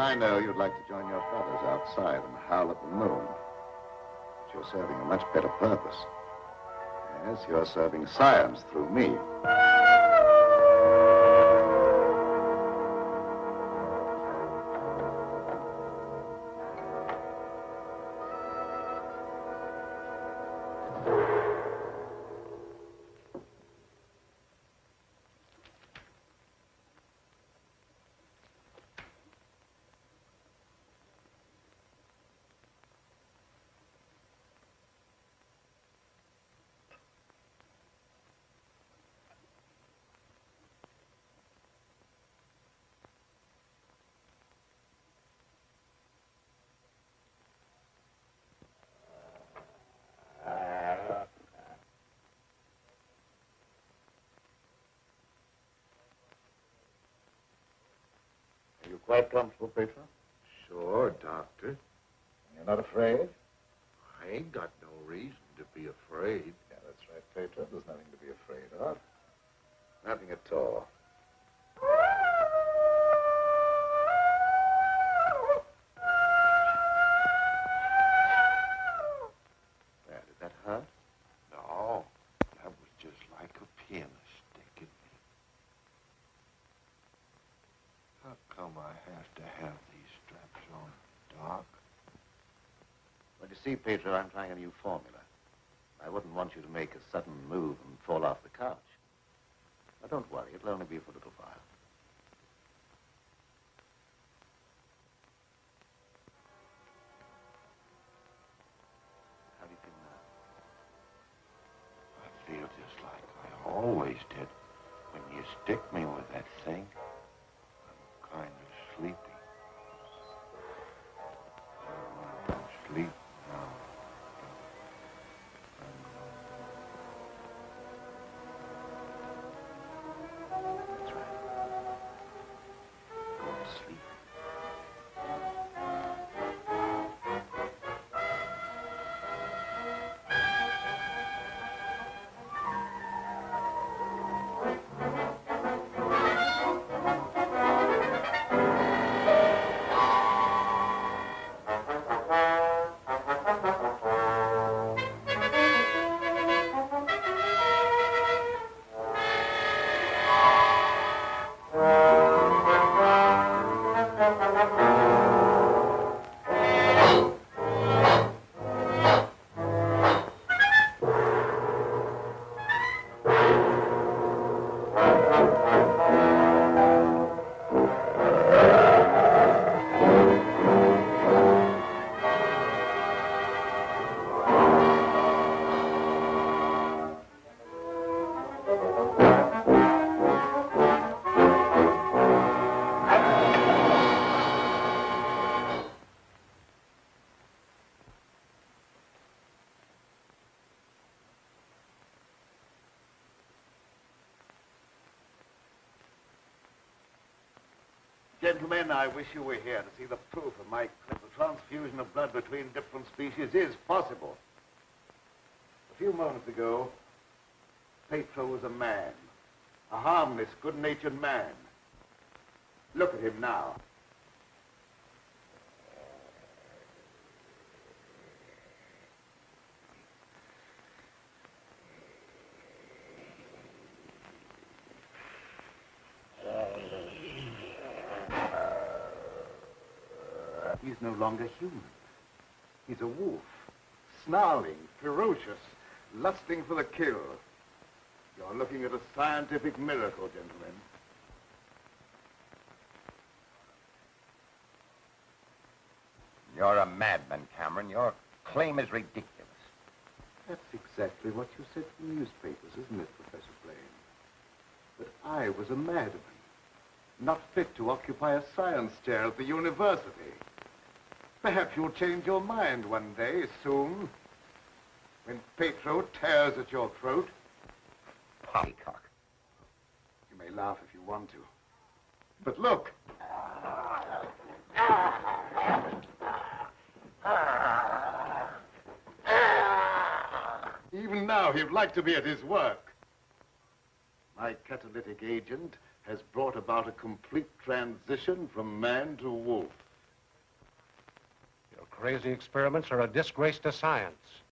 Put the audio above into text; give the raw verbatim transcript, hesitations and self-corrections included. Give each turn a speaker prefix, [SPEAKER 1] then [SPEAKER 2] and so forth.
[SPEAKER 1] I know you'd like to join your brothers outside and howl at the moon. But you're serving a much better purpose. Yes, you're serving science through me.
[SPEAKER 2] You quite comfortable, Petro?
[SPEAKER 3] Sure, Doctor.
[SPEAKER 2] You're not afraid?
[SPEAKER 3] I ain't got no reason to be afraid.
[SPEAKER 2] Yeah, that's right, Petro. There's nothing to be afraid of.
[SPEAKER 1] Nothing at all. There, did that hurt?
[SPEAKER 3] No, that was just like a pin sticking me. How come I have to have these straps on, Doc?
[SPEAKER 1] Well, you see, Pedro, I'm trying a new formula. I wouldn't want you to make a sudden move and fall off the couch. Now, don't worry. It'll only be for a little while. How do you feel now?
[SPEAKER 3] I feel just like I always did when you stick me with that thing. I'm kind of sleepy. I want to sleep now.
[SPEAKER 1] That's right. Go to sleep.
[SPEAKER 4] Gentlemen, I wish you were here to see the proof of my claim. The transfusion of blood between different species is possible. A few moments ago, Petro was a man. A harmless, good-natured man. Look at him now. He's no longer human. He's a wolf, snarling, ferocious, lusting for the kill. You're looking at a scientific miracle, gentlemen.
[SPEAKER 5] You're a madman, Cameron. Your claim is ridiculous.
[SPEAKER 4] That's exactly what you said in the newspapers, isn't it, Professor Blaine? That I was a madman, not fit to occupy a science chair at the university. Perhaps you'll change your mind one day, soon, when Petro tears at your throat.
[SPEAKER 5] Poppycock.
[SPEAKER 4] You may laugh if you want to. But look. Even now, he'd like to be at his work. My catalytic agent has brought about a complete transition from man to wolf.
[SPEAKER 6] crazy experiments are a disgrace to science.